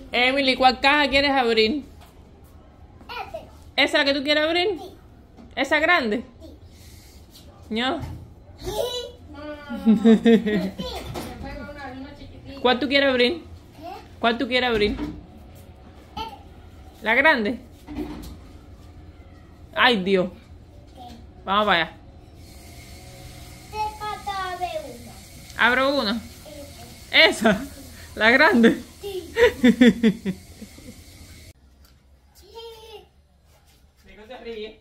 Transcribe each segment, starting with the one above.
Emily, ¿cuál caja quieres abrir? ¿Esa que tú quieres abrir? Sí. ¿Esa grande? Sí. ¿No? Sí. ¿Cuál tú quieres abrir? ¿Qué? ¿Cuál tú quieres abrir? ¿La grande? Ay, Dios. Vamos para allá. ¿Qué pata de uno? Abro una. Esa. La grande. Sí. Sí. ¿De qué te ríes?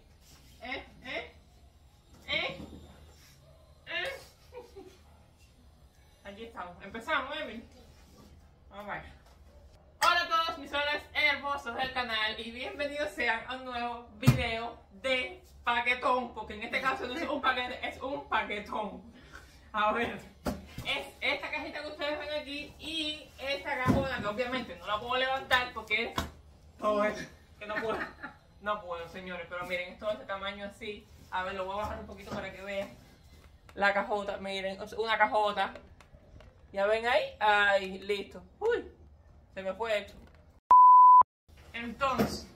Aquí estamos. Empezamos, Emily. Vamos allá. Hola a todos mis soles hermosos del canal y bienvenidos sean a un nuevo video de paquetón, porque en este caso no es un paquete, es un paquetón. A ver, es esta cajita que ustedes ven aquí y esta cajona que obviamente no la puedo levantar porque es todo esto, que no puedo, señores, pero miren, es todo este tamaño así. A ver, lo voy a bajar un poquito para que vean la cajota, miren, una cajota. ¿Ya ven ahí? Ahí, listo. Uy, se me fue esto. Entonces,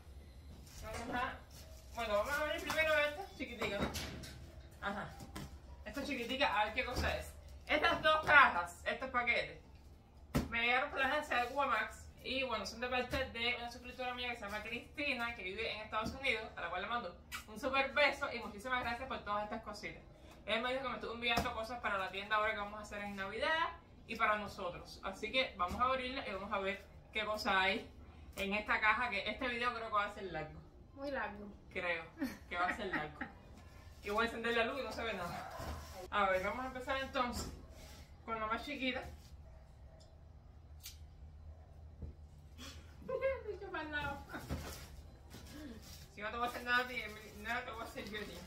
vamos a abrir primero esta chiquitica, ¿no? Ajá. Esta chiquitica, a ver qué cosa es. Estas dos cajas, estos paquetes, me llegaron por la agencia de Cuba-Max y bueno, son de parte de una suscriptora mía que se llama Cristina, que vive en Estados Unidos, a la cual le mando un super beso y muchísimas gracias por todas estas cositas. Él me dijo que me estuvo enviando cosas para la tienda ahora que vamos a hacer en Navidad y para nosotros. Así que vamos a abrirla y vamos a ver qué cosa hay en esta caja, que este video creo que va a ser largo. Muy largo. Creo que va a ser largo. Y voy a encender la luz y no se ve nada. A ver, vamos a empezar entonces con la más chiquita. Dicho para el lado. Si no te voy a hacer nada a ti, nada te voy a hacer yo a ti.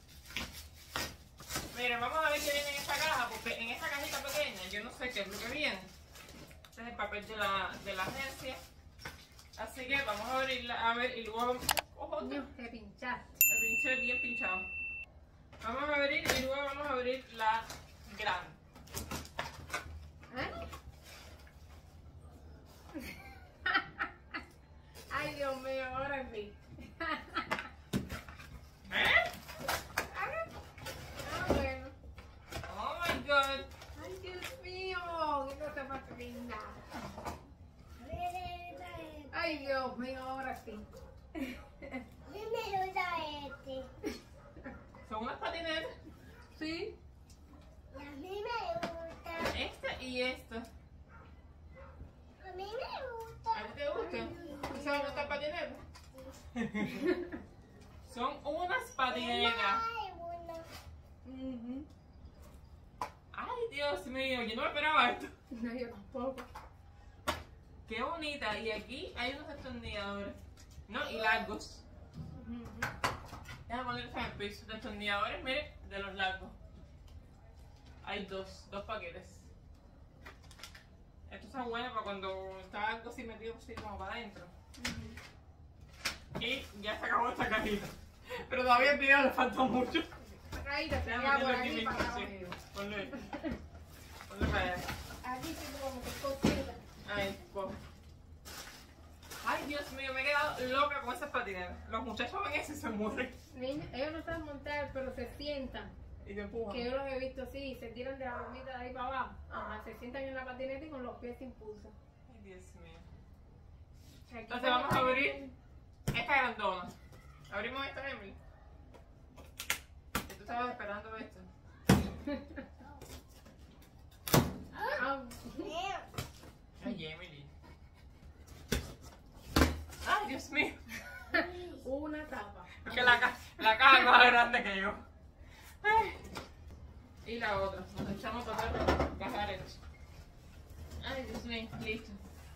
Miren, vamos a ver qué viene en esta caja, porque en esta cajita pequeña yo no sé qué es lo que viene. Este es el papel de la agencia. Así que vamos a abrirla, a ver, y luego vamos... ¡Ojo! Coño, te pinchaste. Me pinché bien pinchado. Vamos a abrir y luego vamos a abrir la grande. ¿Eh? Ay, Dios mío, ahora sí. ¿Eh? Ah, bueno. Oh my god. Ay, Dios mío, qué cosa más linda. Ay, Dios mío, ahora sí. Primero da este. Son unas patinetas. ¿Sí? Y a mí me gusta. Esta y esta. A mí me gusta. ¿A ti te gustan? ¿Tú sabes no están patinetas? Son unas patinetas. Ay, bueno. Mhm. Ay, Dios mío, yo no me esperaba esto. No, yo tampoco. Qué bonita. Y aquí hay unos destornilladores. ¿No? Y largos. Ujú. Déjame ponerlos en el piso. Destornilladores, miren, de los largos. Hay dos paquetes. Esto está bueno para cuando está algo así metido así como para adentro. Y ya se acabó esta cajita. Pero todavía el video le falta mucho. Caída, se Déjame queda por meterlo aquí aquí mismo, para sí. abajo. Ponle. Ponle para allá. Aquí tengo como que cosita. Ay, coge. Ay, Dios mío, me he quedado loca con esas patinetas. Los muchachos ven eso y se mueren. Niña, ellos no saben montar, pero se sientan. Y te empujan. Que yo los he visto así, se tiran de la bromita de ahí para abajo. Ajá, se sientan en la patineta y con los pies se impulsan. Ay, Dios mío. Aquí Entonces vamos a abrir esta grandona. Abrimos esta, Emily. ¿Tú estabas esperando esto? Ah, Ay, Emily. Ay, Dios mío. una tapa. Es que la caja es más grande que yo. Ay. Y la otra. Nos echamos para atrás para bajar esto. Ay, Dios mío. Listo.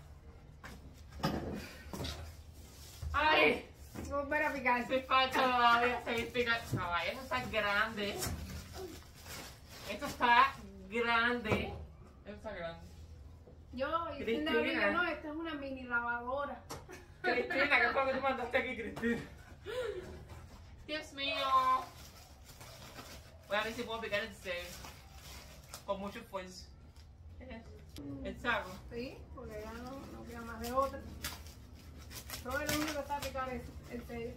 Ay. Volver a picar. Se falta todavía seguir picando. Caballo, esto está grande. Esto está grande. Esto está grande. Yo Cristina. diciendo ahorita, no, esta es una mini lavadora. Cristina, ¿qué fue lo que tú mandaste aquí, Cristina? Dios mío. Voy a ver si puedo picar el cero. Con mucho esfuerzo. ¿Qué es eso? El saco. Sí, porque ya no queda más hace otra. Todo el mundo está a picar eso, en serio.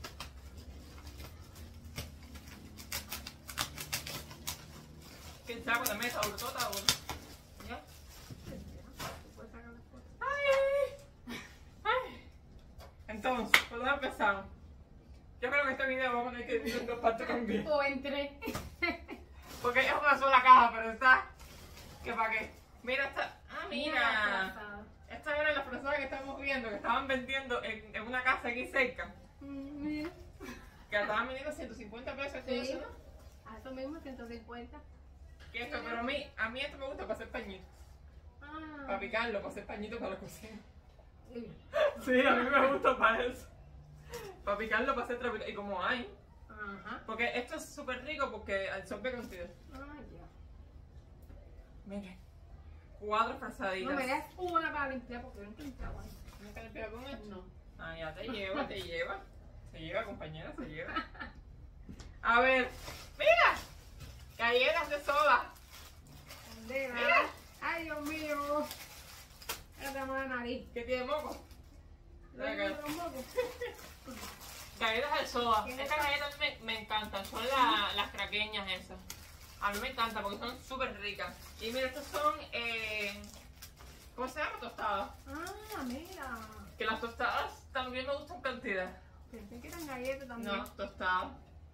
¿Quién sabe? También está duro, todo está duro. ¿Ya? Tú puedes sacar las cosas. ¡Ay! ¡Ay! Entonces, ¿por dónde empezamos? Yo creo que este video vamos a tener que dividirlo en dos partes también. O entré. Porque es una sola caja, pero está... ¿Qué para qué? Mira esta... ¡Ah, mira! Esta era la frazada que estamos viendo, que estaban vendiendo en una casa aquí cerca. Mira. Que la estaban vendiendo 150 pesos. Sí. ¿Eso no? A eso mismo, 150. Que esto, pero a mí esto me gusta para hacer pañitos. Ah. Para picarlo, para hacer pañitos para la cocina. Sí. Sí, a mí me gusta para eso. Para picarlo, para hacer trapitos. Y como hay. Ajá. Porque esto es súper rico porque absorbe cantidad. Ah, ya. Miren. 4 frazaditas. No me das una para limpiar porque yo no tengo agua. ¿No te limpias con esto? No. Ah, ya te lleva, te lleva. Se lleva, compañera, se lleva. A ver. ¡Mira! Galletas de soda. Bandera. Mira. Ay, Dios mío. Ya tengo la nariz. ¿Qué tiene moco? ¿Lo digo un poco? Galletas de soda. ¿Qué Estas galletas me encantan. Son las craqueñas esas. A mí me encantan porque son súper ricas. Y mira, estas son, ¿cómo se llama? Tostadas. Ah, mira. Que las tostadas también me gustan cantidad. Pensé que eran galletas también. No, tostadas.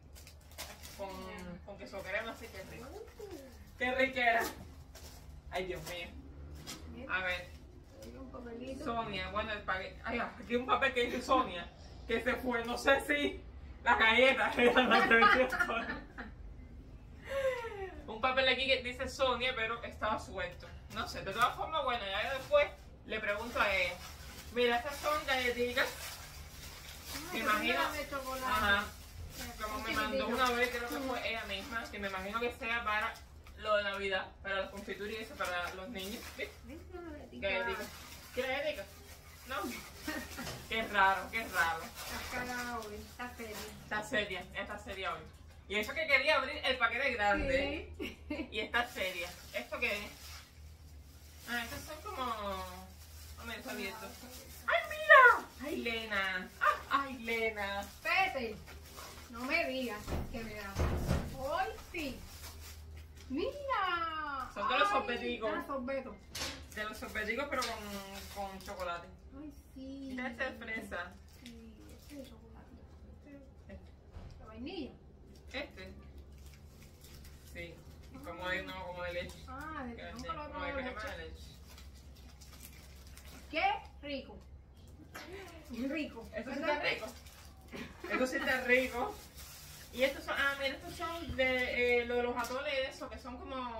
Con queso crema, así que rico. ¡Qué riquera! Ay, Dios mío. Mira, A ver, te doy un papelito. Sonia, bueno, el paquete. Ay, aquí hay un papel que dice Sonia, que se fue. No sé si las galletas eran las que decía Sonia. Un papel aquí que dice Sonia, pero estaba suelto. No sé, de todas formas, bueno, ya después le pregunto a ella. Mira, estas son galletitas. Ah, Me que imagino. son de chocolate. Ajá. Como Son me mandó chiquititas. una vez, creo que fue ella misma, que me imagino que sea para lo de Navidad, para las confituras y eso, para los niños. ¿Viste? ¿Viste una galletita? Galletitas. ¿Quieres galletitas? No. Qué raro, qué raro. Estás cagada hoy, estás seria. Está seria hoy. Y eso que quería abrir el paquete grande. Sí. Y está seria. ¿Esto qué es? Ah, estos son como... No me está abierto. ¡Ay, mira! ¡Ay, Lena! ¡Ay, Lena! Pete, no me digas que me da. Hoy sí. Mira. Son de los Ay, sorbeticos. Ah, sorbetos. De los sorbeticos, pero con chocolate. Ay, sí. Mira este de fresa. Sí, este de chocolate. Este. De vainilla. Este. Sí. Y como de, no, como de leche. Ah, Que de vende nunca lo he como de probado crema de leche. leche. Qué rico. Rico. Esto sí está rico. Esto sí está rico. Y estos son, mira, estos son de lo de los atoles y eso, que son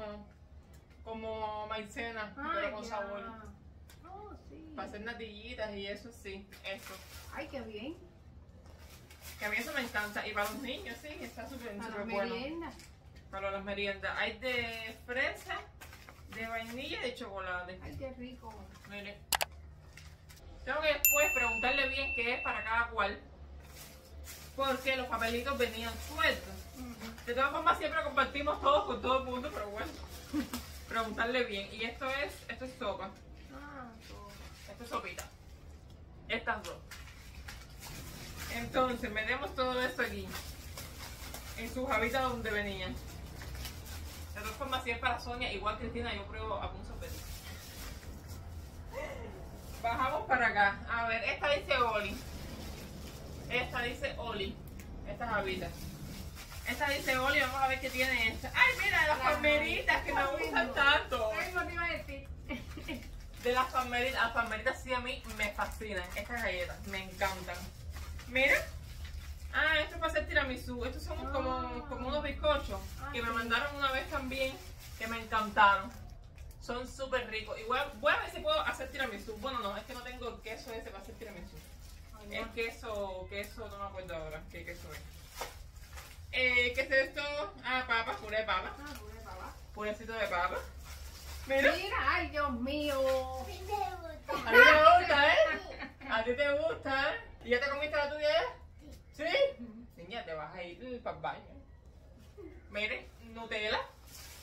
como maicena, pero con ya. sabor. Oh, sí. Para hacer natillitas y eso sí, eso. Ay, qué bien. Que a mí eso me encanta. Y para los niños, sí, está súper Para súper la bueno. merienda. Para las meriendas. Hay de fresa, de vainilla y de chocolate. Ay, qué rico. Mire. Tengo que después preguntarle bien qué es para cada cual. Porque los papelitos venían sueltos. De todas formas siempre compartimos todos con todo el mundo, pero bueno. Preguntarle bien. Y esto es sopa. Ah, todo. Esto es sopita. Estas dos. Entonces, metemos todo esto aquí. En sus hábitats donde venían. De todas formas, si es para Sonia, igual Cristina, yo pruebo algún sopetito. Bajamos para acá. A ver, esta dice Oli. Esta dice Oli. Estas habitas. Esta dice Oli, vamos a ver qué tiene esta. ¡Ay, mira! Las palmeritas que me gustan tanto. Ay, no te iba a decir. De las palmeritas sí a mí me fascinan. Estas galletas, me encantan. Mira. Ah, esto es para hacer tiramisú. Estos son como unos bizcochos que me mandaron una vez también, que me encantaron. Son súper ricos. Igual, voy a ver si puedo hacer tiramisú. Bueno, no, es que no tengo el queso ese para hacer tiramisú. Es queso, no me acuerdo ahora qué queso es. ¿Qué es esto? Ah, papas, puré de papa. Ah, puré de papa. Purecito de papa. Mira. Mira, ay, Dios mío. Sí me gusta. A ti te gusta, ¿eh? A ti te gusta, ¿eh? ¿Y ya te comiste la tuya? ¿Sí? Sí, ya te vas a ir para el baño. Mire, Nutella.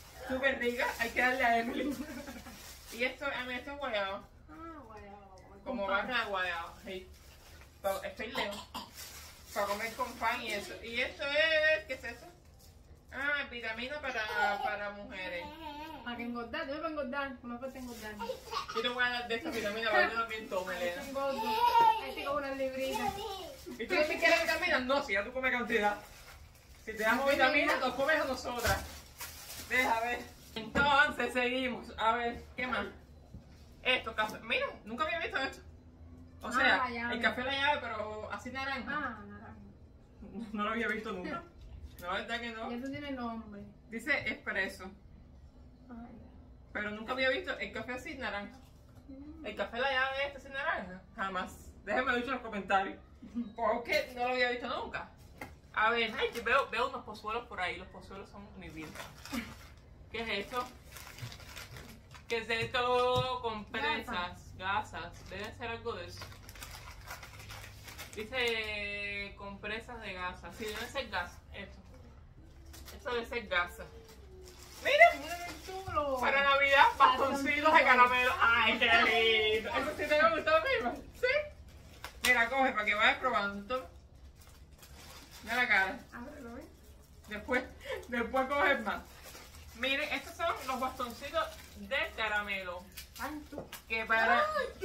Súper rica. Hay que darle a Emily. Y esto, a mí esto es guayaba. Ah, bueno. Con como pan. barra de guayaba. Sí. Pero estoy lejos. Para comer con pan y eso. Y esto es, ¿qué es eso? Ah, vitamina para mujeres. Para que engordar, yo para engordar, no me falta engordar. Yo te voy a dar de esta vitamina para que tú también tomes, Ahí Elena. engordo, ahí tengo unas libritas. ¿Y tú también quieres vitaminas? No, si ya tú comes cantidad. Si te damos vitaminas, nos comes a nosotras. Deja ver. Entonces seguimos. A ver, ¿qué más? Esto, café. Mira, nunca había visto esto. O sea, la llave. el café la llave, pero así naranja. Ah, naranja. No lo había visto nunca. No, verdad que Y no. eso tiene nombre. Dice espresso. Ay, Pero nunca había visto el café así naranja. El café la llave este sin naranja. Jamás. Déjenme lo dicho en los comentarios. Porque no lo había visto nunca. A ver, ay, yo veo unos pozuelos por ahí. Los pozuelos son mi vida. ¿Qué es esto? ¿Qué es esto? Compresas, gasas. Debe ser algo de eso. Dice compresas de gasa. Sí, debe ser gasa. Esto debe ser gasa. Mira. mira qué chulo. Para Navidad, bastoncitos de caramelo. ¡Ay, qué lindo! ¿Eso sí te gustó, mismo? ¿Sí? Mira, coge para que vayas probando. Toma. Mira la cara. Ábrelo, ¿ves? Después coges más. Miren, estos son los bastoncitos de caramelo. Ay, tú. Que para...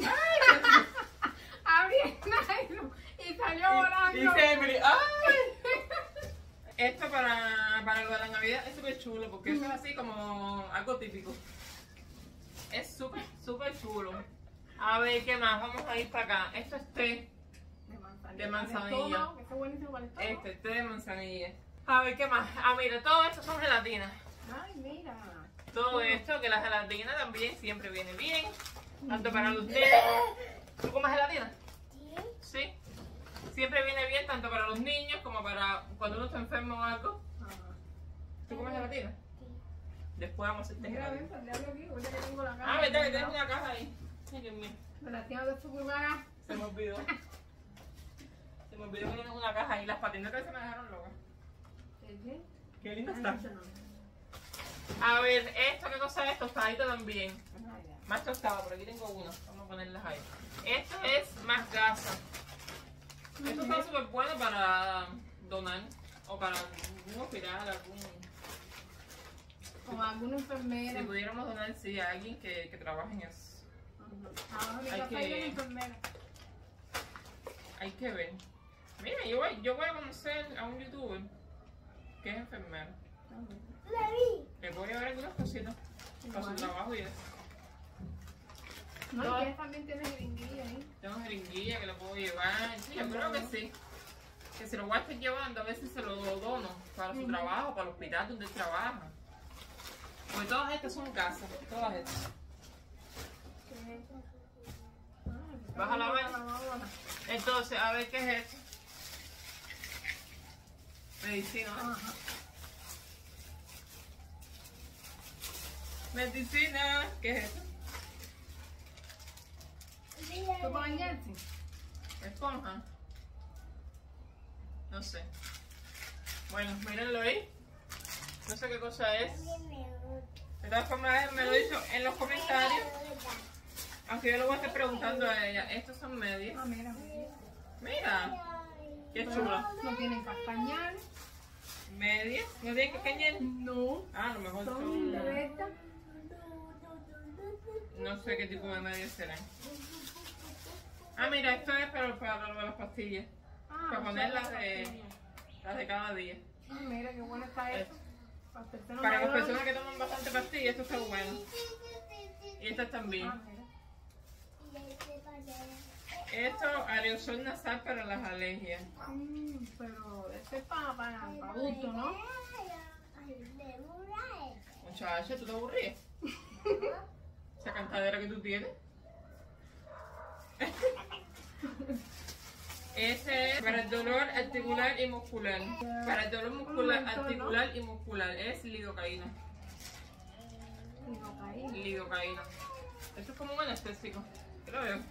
Abrí el nylon y salió volando. Dice Emily, ¡ay! Esto para lo de la Navidad es súper chulo porque eso es así como algo típico. Es súper, súper chulo. A ver, ¿qué más? Vamos a ir para acá. Esto es té. De manzanilla. Que está buenísimo para el estómago. Este, té de manzanilla. A ver, ¿qué más? Ah, mira, todo esto son gelatinas. Ay, mira. Todo esto, que la gelatina también siempre viene bien. Tanto para los niños. ¿Tú comes gelatina? Sí. Siempre viene bien tanto para los niños como para cuando uno está enfermo o algo. ¿Tú comes gelatina? Después vamos a hacerte Mira, ven, gelatina. pues, déjalo aquí, ahorita que tengo la caja. Ah, verdad que tienes una caja ahí. Ay, Dios mío. Me la tengo que subir. Se me olvidó. Se me olvidó que tienes una caja ahí. Las patinetas se me dejaron locas. Qué linda está. A ver, esto, ¿qué cosa es? Tostadito también. Más tostado, por aquí tengo uno. Vamos a ponerlas ahí. Esto es más gasa. Esto está súper bueno para donar. O para algún hospital, Como alguna enfermera. Si pudiéramos donar, sí, a alguien que trabaje en eso. Ahora mi Hay casa que- hay una enfermera. Hay que ver. Mira, yo voy a conocer a un youtuber que es enfermero. Le voy a ver algunas cositas para su trabajo y eso. No, No. y ella también tiene jeringuilla ahí. Tengo jeringuilla que le puedo llevar. Sí, yo creo que sí. Que se lo voy a estar llevando, a veces se lo dono para su trabajo, para el hospital donde él trabaja. Porque todas estas son casas, todas estas. ¿Vas a lavar? Entonces, a ver qué es esto. Medicina. ¿Eh? Ajá. Medicina. ¿Qué es esto? ¿Tú para bañarte? Esponja. No sé. Bueno, mírenlo ahí. No sé qué cosa es. De todas formas, me lo he dicho en los comentarios. Aunque yo lo voy a estar preguntando a ella. Estos son medias. Ah, mira. Mira. Qué chula. No tienen castañar. Medias. ¿No tienen que cañar? No. Ah, a lo mejor Son son... rectas. No sé qué tipo de medias serán. Ah, mira, esto es para las pastillas. Ah, Para poner las pastillas. de cada día. Ah, mira qué bueno está esto. Para personas Para las mayores. personas que toman bastante pastillas, esto está bueno. Y estas también. Ah, mira. Esto, aerosol nasal para las alergias. Pero este es para adultos, ¿no? Muchacha, ¿tú te aburrías? Esa cantadera que tú tienes. Ese es para el dolor articular y muscular. Para el dolor muscular, articular y muscular es lidocaína. Lidocaína. Esto es como un anestésico. Creo yo.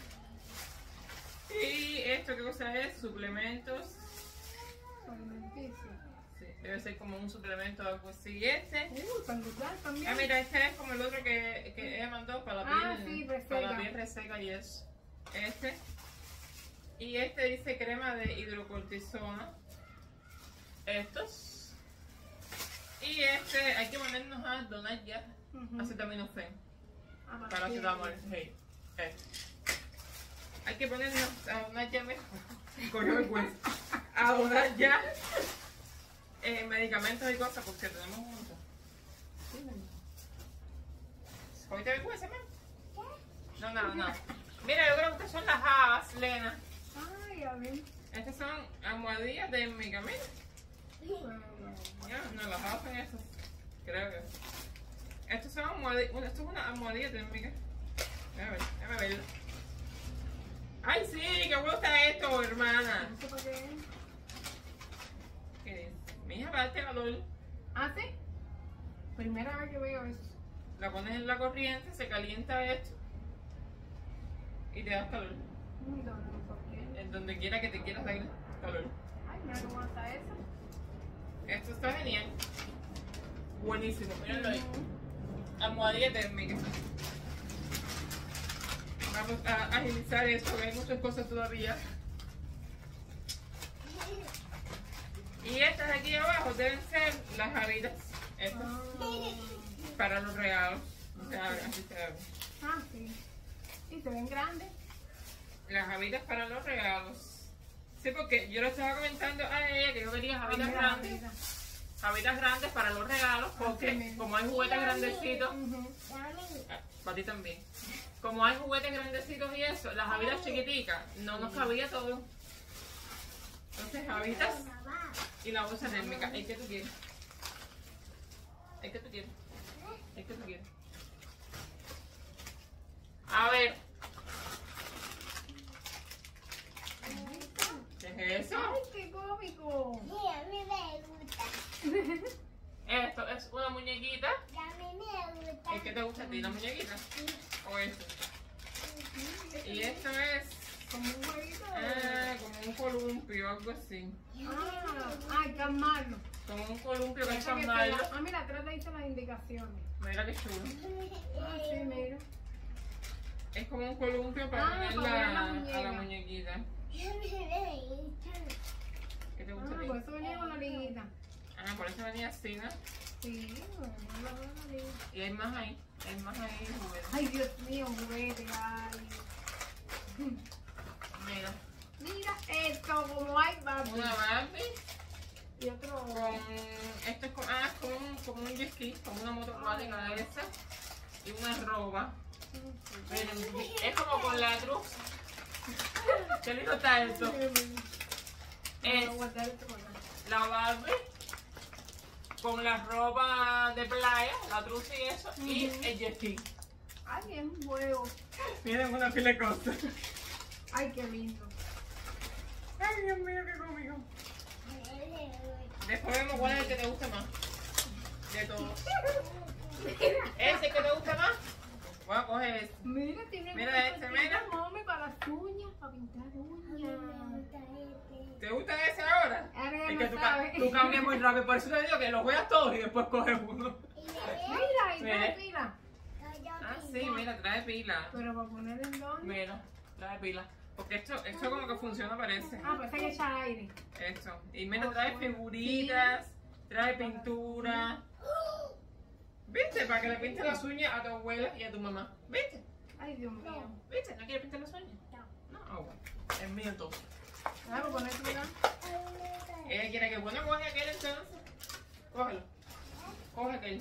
Y esto, ¿qué cosa es? Suplementos. Alimenticio. Sí, debe ser como un suplemento o algo así. Este. Para engordar también. Ah, mira, este es como el otro que ella mandó para la piel. Ah, sí, reseca. Para la piel reseca y eso. Este. Y este dice crema de hidrocortisona. Estos. Y este, hay que ponernos a donar ya acetaminofén. Para acetamol. Sí. Hay que ponernos a donar ya mejor. Coño, vergüenza. A donar ya medicamentos y cosas porque tenemos mucho. ¿Hoy te vergüenza, man? No, no. Mira, yo creo que estas son las habas, Lena. Ay, a ver. Estas son almohadillas de medicamentos. Ya, no, las habas son esas. Creo que. Estas son almohadillas. Esto es una almohadilla térmica. Déjame verla. ¡Ay, sí! ¡Qué bueno está esto, hermana! ¿Esto para qué es? ¿Qué dice? Mija, para este calor. ¿Ah, sí? Primera vez que veo eso. La pones en la corriente, se calienta esto. Y te das calor. ¿Por qué? En donde quiera que te quieras dar calor. Ay, mira cómo está eso. Esto está genial. Buenísimo, mírenlo ahí. Almohadilla térmica. Vamos a agilizar esto, que hay muchas cosas todavía. Y estas de aquí abajo deben ser las habitas. Estas. Para los regalos. Se abren, así se abren. Ah, sí. Y se ven grandes. Las habitas para los regalos. Sí, porque yo le estaba comentando a ella que yo quería habitas grandes. Habitas grandes para los regalos, porque como hay juguetes grandecitos, para ti también. Como hay juguetes grandecitos y eso, las habitas chiquiticas, no nos cabía todo. Entonces, habitas y la bolsa térmica. ¿El que tú quieres? ¿El que tú quieres? ¿El que tú quieres? A ver. ¿Qué es eso? ¡Ay, qué cómico! Sí, a mí me gusta. Esto es una muñequita. Y a mí me gusta. ¿El que te gusta a ti, la muñequita? ¿O esto? Y esto es Como un jueguito como un columpio, algo así. ay, calmarlo. Como un columpio que es Parece que malo. Ah, mira, atrás dice las indicaciones. Mira qué chulo. Ah, sí, mira. Es como un columpio para para ponerla poner la a la muñeca. muñequita. Y a mí me gusta. ¿Qué te Ah, gusta a ti? por eso venía con la liguita. Ah, por eso venía así, ¿no? Sí, bueno, la liguita. Y hay más ahí. Hay más ahí, juguetes. Ay, Dios mío, juguete, ay. Mira. Mira esto, como hay Barbie. Una Barbie Y otro. con. Esto es como un jet ski, como una moto acuática de esa. Y una ropa. Miren, es como con la cruz. Qué lindo está esto. Es la Barbie con la ropa de playa, la truza y eso, y el jet ski. Ay, es un juego. Miren una pila de cosas. Ay, qué lindo. Ay, Dios mío, qué cómico. Después vemos cuál es el que te gusta más. De todos. ¿Ese que te gusta más? Voy a coger ese. Mira, tiene Mira una este, cosita, mira. mami, para las uñas, para pintar A mí me uñas. gusta este. ¿Te gusta ese ahora? Ahora Es ya que no tú, sabe. tú cambias muy rápido, por eso te digo que los veas todos y después coges uno. Y me Mira, y trae Mira. pila. Ah, sí, mira, trae pila. Pero para poner en dónde. Mira, trae pila. Porque esto como que funciona, parece. Ah, parece que echa aire. Esto. Y mira, trae figuritas, trae pintura. ¿Viste? Para que le pintes las uñas a tu abuela y a tu mamá. ¿Viste? Ay, Dios mío. ¿Viste? ¿No quiere pintar las uñas? No. Ah, bueno. Es mío entonces. Déjame poner tu acá. Ella quiere que bueno, coge aquel entonces. Cógelo. Coge aquel.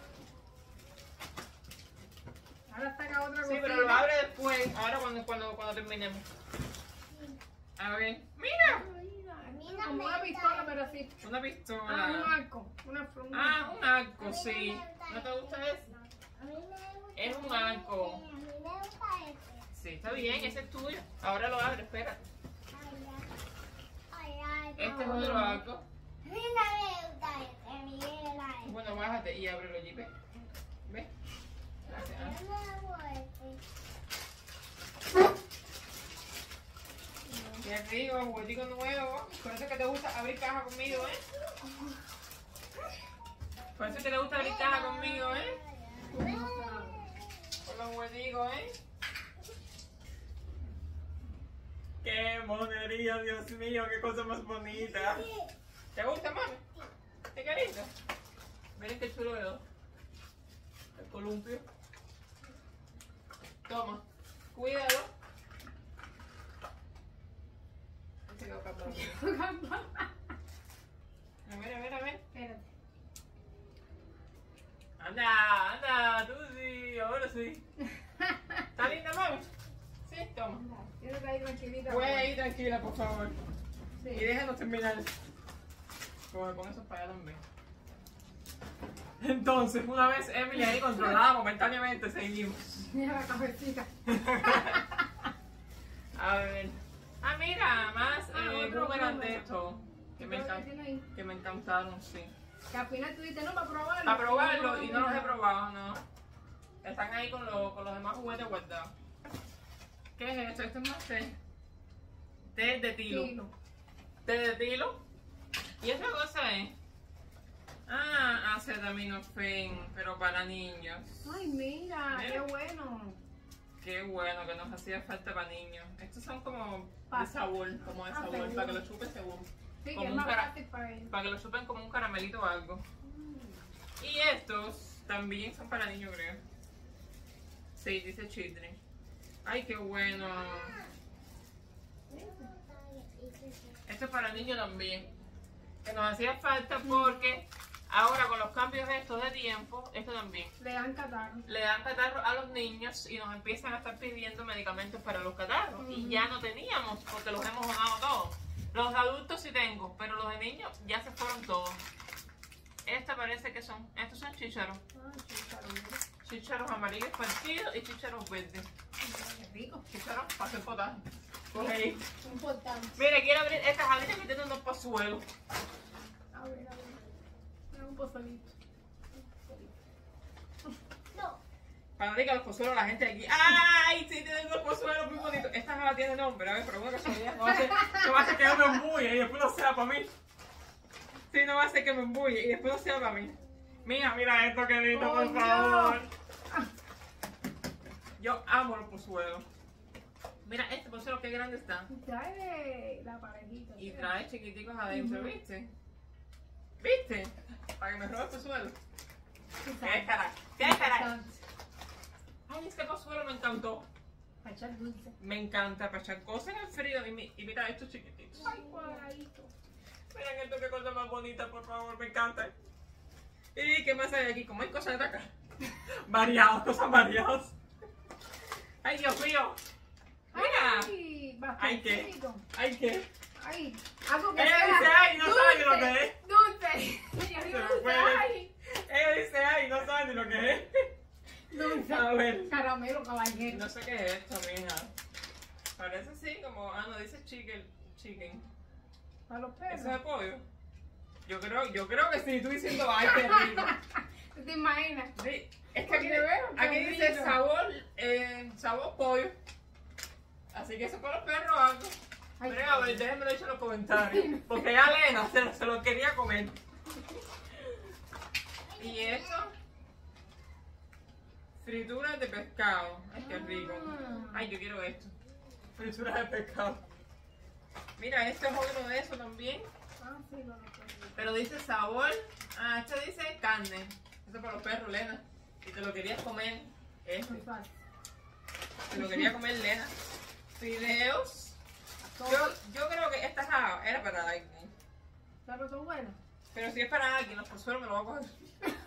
Ahora saca otra Sí, cosita. pero lo abre después. Ahora cuando terminemos. A ver. ¡Mira! Mira, como una pistola, pero así. Una Ah, un pistola. arco. Una Ah, un arco, sí. ¿No te gusta ese? A mí me gusta. Es un arco. A mí me gusta este. Sí, está bien, ese es tuyo. Ahora lo abre, espérate. Este es otro arco. A mí no me gusta este. A mí me gusta este. Bueno, bájate y ábrelo allí, ¿ves? ¿Ves? Gracias. Yo no hago este. Qué rico, juguetico nuevo. Por eso es que te gusta abrir caja conmigo, ¿eh? Por eso es que te gusta abrir caja conmigo, ¿eh? Con los jugueticos, ¿eh? ¡Qué monería, Dios mío! ¡Qué cosa más bonita! ¿Te gusta, mami? ¿Te carita? Miren qué chulo veo. El columpio. Toma. Cuídalo. Se quedó capaz. A ver. Espérate. Anda, tú sí, ahora sí. ¿Está linda, mami? Sí, toma. Quédate ahí tranquilita. Puede ir tranquila, por favor. Sí. Y déjanos terminar. Como con esos para allá también. Entonces, una vez Emily ahí controlada momentáneamente, seguimos. Mira la cabecita. A ver. Ah, mira, más otro boomerang de boomerang. esto. Que me, ¿Qué tiene ahí? que me encantaron, sí. Que al final tú dices, no, para probarlo. Para probarlo y no los he probado, no. Están ahí con los demás juguetes guardados. ¿Qué es esto? Esto es más té. Té de tilo. Tilo. Té de tilo. ¿Y esta cosa es? Acetaminofén, pero para niños. Ay, mira, Mira. qué bueno. Qué bueno que nos hacía falta para niños. Estos son como de Pasa. sabor, como de sabor, seguro. para que lo chupen seguro. Sí, Como que es un más cara- fácil para ellos. Para que lo chupen como un caramelito o algo. Y estos también son para niños, creo. Sí, dice children. Ay, qué bueno. Esto es para niños también. Que nos hacía falta porque ahora con los cambios estos de tiempo, esto también. Le dan catarro. Le dan catarro a los niños y nos empiezan a estar pidiendo medicamentos para los catarros. Y ya no teníamos porque los hemos donado todos. Los adultos sí tengo, pero los de niños ya se fueron todos. Esta parece que son, estos son chícharos. Ay, chícharo, mira. Chícharos amarillos partidos y chícharos verdes. Qué rico. Chícharos para hacer potaje. Coge ahí. Importante. Mire, quiero abrir estas alitas que tienen unos pazuelos. A ver. Es un pozolito. No. Para no diga los pozuelos la gente aquí. ¡Ay! Sí, tienen unos pozuelos muy bonitos. Esta no tiene nombre, a ver, pero bueno que se no va a ser que yo me embulle y después no sea para mí. Sí, no va a ser que me embulle y después no sea para mí. Mira esto, qué lindo, por Coño. favor. Yo amo los pozuelos. Mira, este pozuelo qué grande está. Trae la parejita. Y trae chiquiticos adentro, ¿viste? ¿Viste? Para que me robe el pozuelo. ¿Qué caray? ¿Qué caray? Ay, este pozuelo me encantó. Para echar dulce. Me encanta para echar cosas en el frío. Y mira estos chiquititos. Ay, cuadradito. Miren esto, qué cosa más bonita, por favor, me encanta. ¿Y qué más hay aquí? ¿Cómo hay cosas de acá? Variados, cosas variadas. Ay, Dios mío. Mira. Ay, Ay, ¿qué? bastantito. Ay, ¿qué? Ay, algo que Ella sea dice, ay, no sabe ni lo dulce, que es. Dulce. Ella Se dice, me fue. ay, Ella dice, ay, no sabe ni lo que es. dulce. A ver. Caramelo, caballero. No sé qué es esto, mija. Parece así como, no dice chicken. Para los ¿Eso es perros. de pollo? Yo creo que sí, estoy diciendo, ay, qué rico. ¿Tú te imaginas? Sí, es que aquí, Porque veo, aquí qué dice rico. sabor pollo. Así que eso para los perros o algo. Ay, Pero a ver, déjenme lo dicho en los comentarios. Porque ya Elena se lo quería comer. Y esto, frituras de pescado. Ay, qué rico. Ay, yo quiero esto. Frituras de pescado. Mira, este es otro de eso también. Ah, sí, lo recuerdo. Pero dice sabor. Este dice carne. Eso para los perros, Lena. Si te lo querías comer, este. Muy fácil. Se lo quería comer Lena. Fideos. Yo creo que esta era para alguien. ¿Sabes son buenas? Pero si es para alguien, los pozuelos me lo voy a coger.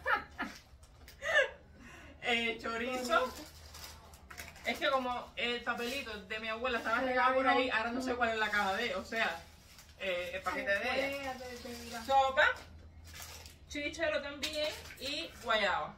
Chorizo. Es que como el papelito de mi abuela estaba regado por ahí, ahora no sé cuál es la caja de, o sea, el paquete de ella. Sopa, chícharo también y guayaba.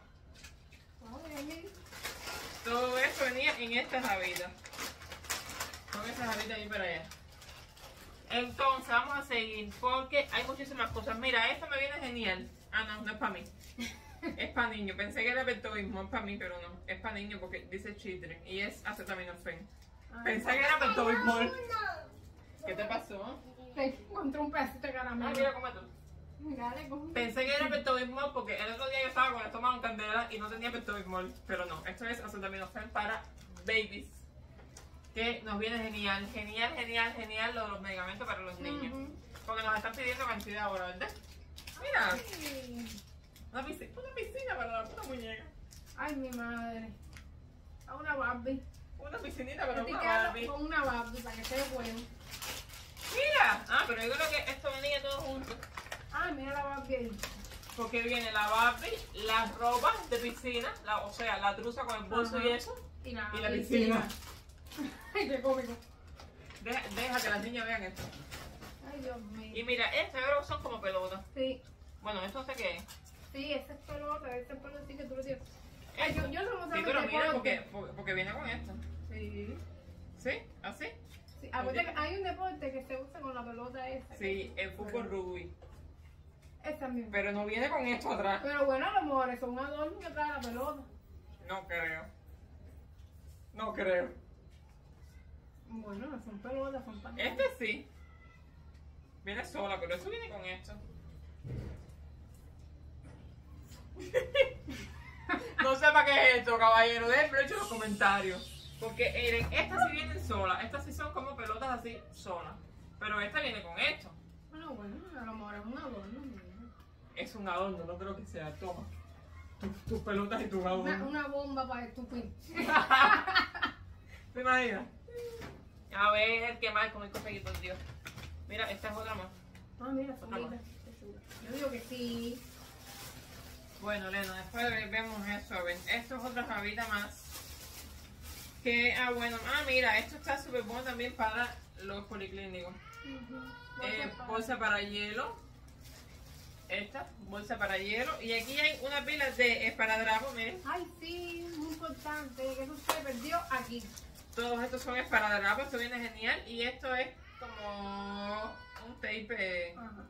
Todo eso venía en estas habitas. Con esas habitas ahí para allá. Entonces vamos a seguir porque hay muchísimas cosas. Mira, esto me viene genial. No es para mí. Es para niños. Pensé que era Pepto-Bismol para mí, pero no. Es para niños porque dice children y es acetaminofén. Pensé que era Pepto-Bismol. ¿Qué te pasó? Encontré un pedacito de caramelo. Mira, come tú. Dale, come. Pensé que era Pepto-Bismol porque el otro día yo estaba con el estómago en candela y no tenía Pepto-Bismol. Pero no, esto es acetaminofén para babies. que nos viene genial, genial, genial, genial lo de los medicamentos para los niños. Ujú. Porque nos están pidiendo cantidad ahora, ¿verdad? Mira, Sí. una piscina para la puta muñeca. Ay, mi madre. A una Barbie. Una piscinita para una Etiquetalo Barbie. con una Barbie para que se bueno. Mira, pero yo creo que esto venía todo junto. Ay, mira la Barbie ahí. Porque viene la Barbie, las ropas de piscina, o sea, la truza con el bolso Ajá. y eso, Y y la piscina. Ay, qué cómico. Deja que las niñas vean esto. Ay, Dios mío. Y mira, estas yo creo que son como pelotas. Sí, Bueno, esto no sé qué es. sí, ese es pelota, ese es pelota sí que tú lo tienes. Ay, yo no lo Sí, pero mira, porque viene con esto. Sí. ¿Sí? ¿Así? Sí. Acuérdate que hay un deporte que se usa con la pelota esa. Sí, el fútbol rugby. Esa misma. Pero no viene con esto atrás. Pero bueno, a lo mejor es un adorno que trae la pelota. No creo. No creo. Bueno, no son pelotas, son pantalones. Este sí. Viene sola, pero eso viene con esto. No sé para qué es esto, caballero. Déjenme hecho en los comentarios. Porque miren, estas sí vienen solas. Estas sí son como pelotas así, solas. Pero esta viene con esto. Bueno, a lo mejor es un adorno. Mira. Es un adorno, no creo que sea. Toma. Tus pelotas y tu adorno. Una bomba para estupir. ¿Te imaginas? A ver, qué mal con el conseguí, por Dios. Mira, esta es otra más. Ah, mira, Otra solita. más. Qué chula. Yo digo que sí. Bueno, Lena, después vemos eso. A ver, esto es otra jabita más. Que, bueno, mira, esto está súper bueno también para los policlínicos. Bolsa para hielo. Esta, bolsa para hielo. Y aquí hay una pila de esparadrapos, miren. Ay, sí, muy importante. Que eso se perdió aquí. Todos estos son esparadrapos, esto viene genial. Y esto es como un tape. Ajá.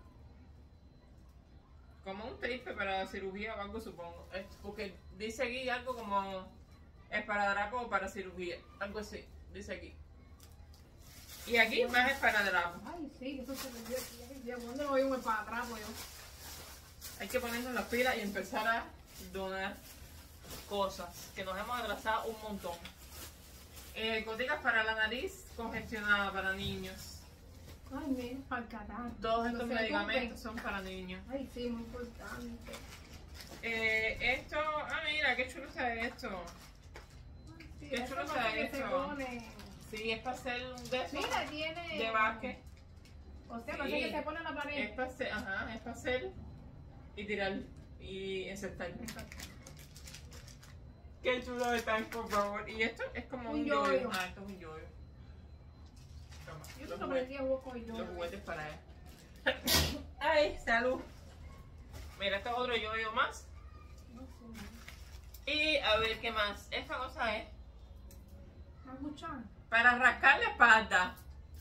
Como un tape para cirugía o algo, supongo. Porque dice aquí algo como esparadrapo para cirugía. Algo así, dice aquí. Y aquí más esparadrapo. Ay, sí, que eso se perdió aquí. Ay, Dios, ¿dónde lo voy a para atrás, pues yo? Hay que ponernos las pilas y empezar a donar cosas. Que nos hemos atrasado un montón. Goticas para la nariz congestionada para niños. Ay, mira, para el catarro. Todos No estos se medicamentos ocupen. son para niños. Ay, sí, muy importante. Esto, mira, qué chulo está esto. Sí, Qué eso chulo pasa está que se esto. pone. Sí, es para hacer un de esos Mira, tiene. de básquet. O sea, Sí. parece que se pone en la pared. Es para hacer, es para hacer y tirar y encestar. Qué chulo está, por favor. Y esto es como Un un yoyo. yoyo. Esto es un yoyo. Toma, Yo los te juguetes, aprendí a jugar con yo. los juguetes para él. Ay, salud. Mira, este es otro yoyo más. No sé. Y a ver qué más. Esta cosa es ¿Me escuchan? para rascar la espalda.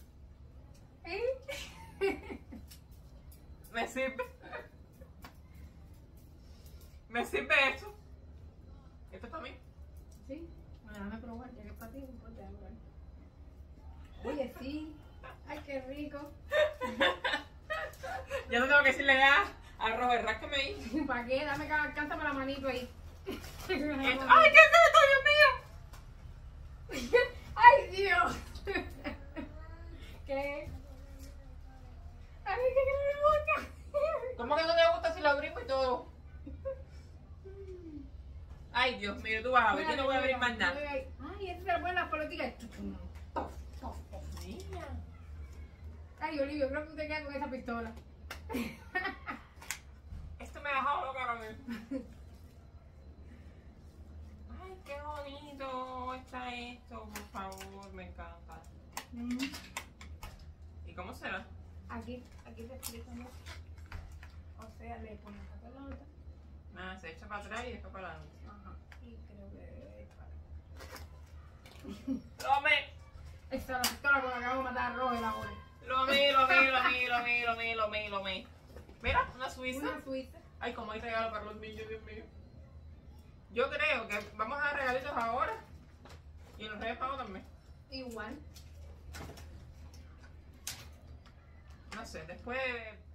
¿Eh? ¿Me sirve? ¿Me sirve esto? ¿Esto es para mí? Sí. Bueno, déjame probar, ya que es para ti, no importa, déjame probar. Oye, sí. Ay, qué rico. Ya no tengo que decirle nada a Robert, ráscame ahí. ¿Para qué? Dame que alcanza para la manito ahí. ¡Ay, qué es esto, Dios mío! ¡Ay, Dios! ¿Qué? ¡Ay, que no me gusta! ¿Cómo que no te gusta si lo abrimos y todo? Ay, Dios mío, tú vas a ver, yo no voy a abrir más nada. Ay, eso se lo ponen las pelotitas. Niña. Ay, Olivia, creo que tú te quedas con esa pistola. Esto me ha dejado loca ahora mismo. Ay, qué bonito está esto, por favor, me encanta. ¿Y cómo será? Aquí te explico, ¿no? O sea, le pones la pelota. Nada, se echa para atrás y después para adelante. Ajá. Y creo que es para. ¡Tome! Esta es la pistola con la que vamos a matar a Robert ahora. Lo amé. Mira, una suiza. Una suiza. Ay, como hay regalo para los niños, Dios mío. Yo creo que vamos a dar regalitos ahora. Y en los Reyes Magos también. Igual. No sé, después